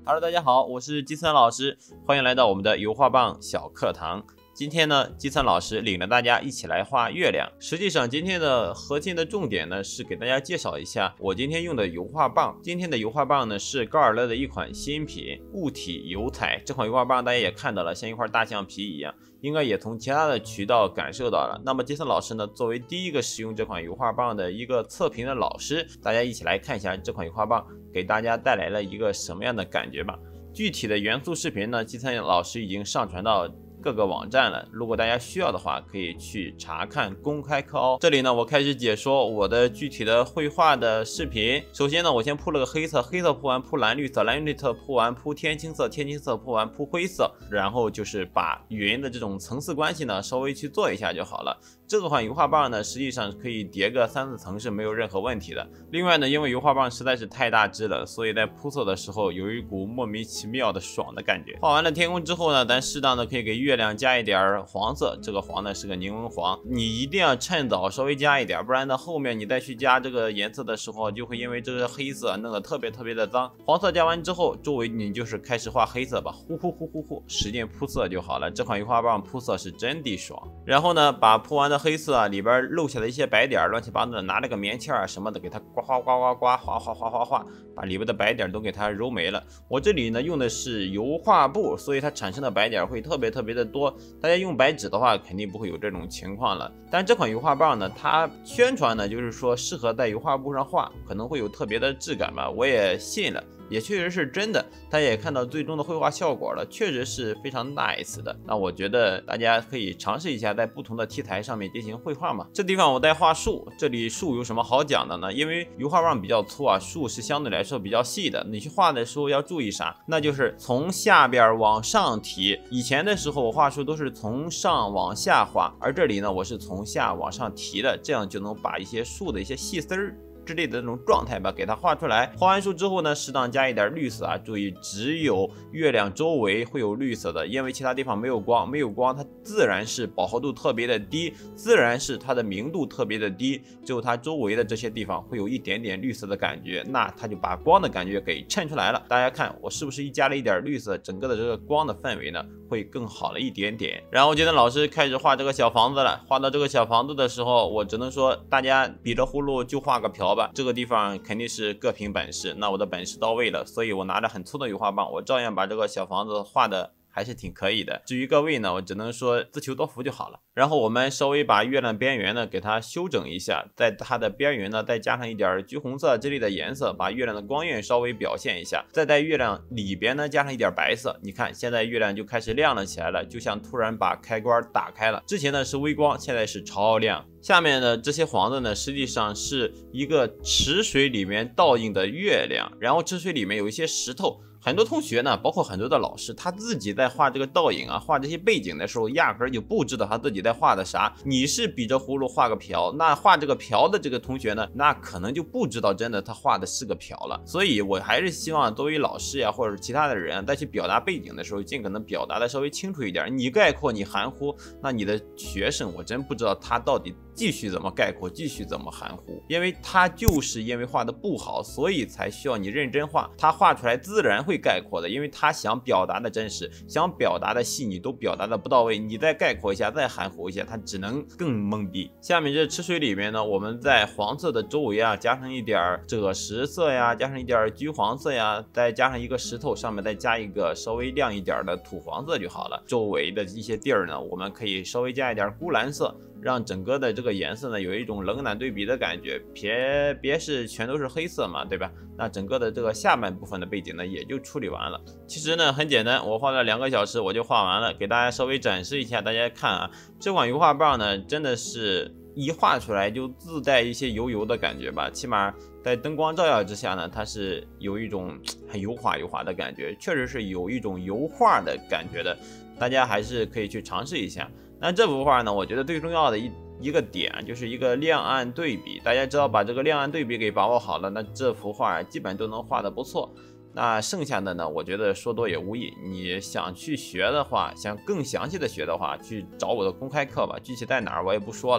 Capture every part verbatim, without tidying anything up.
Hello， 大家好，我是基森老师，欢迎来到我们的油画棒小课堂。今天呢，基森老师领着大家一起来画月亮。实际上，今天的核心的重点呢，是给大家介绍一下我今天用的油画棒。今天的油画棒呢，是高尔乐的一款新品物体油彩。这款油画棒大家也看到了，像一块大橡皮一样，应该也从其他的渠道感受到了。那么基森老师呢，作为第一个使用这款油画棒的一个测评的老师，大家一起来看一下这款油画棒给大家带来了一个什么样的感觉吧。具体的元素视频呢，基森老师已经上传到各个网站了，如果大家需要的话，可以去查看公开课哦。这里呢，我开始解说我的具体的绘画的视频。首先呢，我先铺了个黑色，黑色铺完铺蓝绿色，蓝绿色铺完铺天青色，天青色铺完铺灰色，然后就是把云的这种层次关系呢稍微去做一下就好了。这款油画棒呢，实际上可以叠个三四层是没有任何问题的。另外呢，因为油画棒实在是太大只了，所以在铺色的时候有一股莫名其妙的爽的感觉。画完了天空之后呢，咱适当的可以给月亮加一点黄色，这个黄呢是个柠檬黄，你一定要趁早稍微加一点，不然呢后面你再去加这个颜色的时候，就会因为这个黑色弄得特别特别的脏。黄色加完之后，周围你就是开始画黑色吧，呼呼呼呼呼，使劲铺色就好了。这款油画棒铺色是真的爽。然后呢，把铺完的黑色啊里边漏下的一些白点乱七八糟的，拿了个棉签啊什么的，给它刮刮刮刮刮划划划划划，把里边的白点都给它揉没了。我这里呢用的是油画布，所以它产生的白点会特别特别的多。大家用白纸的话，肯定不会有这种情况了。但这款油画棒呢，它宣传呢就是说适合在油画布上画，可能会有特别的质感吧，我也信了。也确实是真的，大家也看到最终的绘画效果了，确实是非常 nice 的。那我觉得大家可以尝试一下，在不同的题材上面进行绘画嘛。这地方我在画树，这里树有什么好讲的呢？因为油画棒比较粗啊，树是相对来说比较细的。你去画的时候要注意啥？那就是从下边往上提。以前的时候我画树都是从上往下画，而这里呢我是从下往上提的，这样就能把一些树的一些细丝儿之类的那种状态吧，给它画出来。画完树之后呢，适当加一点绿色啊，注意只有月亮周围会有绿色的，因为其他地方没有光，没有光它自然是饱和度特别的低，自然是它的明度特别的低，只有它周围的这些地方会有一点点绿色的感觉，那它就把光的感觉给衬出来了。大家看我是不是一加了一点绿色，整个的这个光的氛围呢会更好了一点点。然后今天老师开始画这个小房子了，画到这个小房子的时候，我只能说大家比着葫芦就画个瓢吧，这个地方肯定是各凭本事。那我的本事到位了，所以我拿着很粗的油画棒，我照样把这个小房子画的还是挺可以的。至于各位呢，我只能说自求多福就好了。然后我们稍微把月亮边缘呢给它修整一下，在它的边缘呢再加上一点橘红色之类的颜色，把月亮的光晕稍微表现一下。再在月亮里边呢加上一点白色，你看现在月亮就开始亮了起来了，就像突然把开关打开了。之前呢是微光，现在是超亮。下面的这些黄的呢，实际上是一个池水里面倒映的月亮，然后池水里面有一些石头。很多同学呢，包括很多的老师，他自己在画这个倒影啊，画这些背景的时候，压根儿就不知道他自己在画的啥。你是比着葫芦画个瓢，那画这个瓢的这个同学呢，那可能就不知道真的他画的是个瓢了。所以我还是希望作为老师呀，或者是其他的人在去表达背景的时候，尽可能表达的稍微清楚一点。你概括，你含糊，那你的学生我真不知道他到底继续怎么概括，继续怎么含糊，因为他就是因为画的不好，所以才需要你认真画，他画出来自然会概括的，因为他想表达的真实，想表达的细腻都表达的不到位，你再概括一下，再含糊一下，他只能更懵逼。下面这池水里面呢，我们在黄色的周围啊加上一点赭石色呀，加上一点橘黄色呀，再加上一个石头，上面再加一个稍微亮一点的土黄色就好了。周围的一些地儿呢，我们可以稍微加一点钴蓝色，让整个的这个颜色呢有一种冷暖对比的感觉，别别是全都是黑色嘛，对吧？那整个的这个下半部分的背景呢也就处理完了。其实呢很简单，我花了两个小时我就画完了，给大家稍微展示一下，大家看啊，这款油画棒呢真的是一画出来就自带一些油油的感觉吧，起码在灯光照耀之下呢，它是有一种很油滑油滑的感觉，确实是有一种油画的感觉的，大家还是可以去尝试一下。那这幅画呢，我觉得最重要的一一个点就是一个亮暗对比，大家知道把这个亮暗对比给把握好了，那这幅画基本都能画得不错。那剩下的呢，我觉得说多也无益。你想去学的话，想更详细的学的话，去找我的公开课吧，具体在哪儿我也不说了。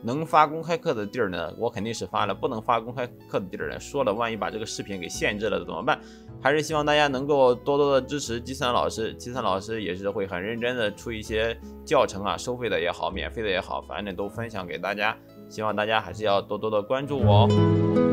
能发公开课的地儿呢，我肯定是发了；不能发公开课的地儿呢，说了万一把这个视频给限制了怎么办？还是希望大家能够多多的支持基森老师，基森老师也是会很认真的出一些教程啊，收费的也好，免费的也好，反正都分享给大家。希望大家还是要多多的关注我哦。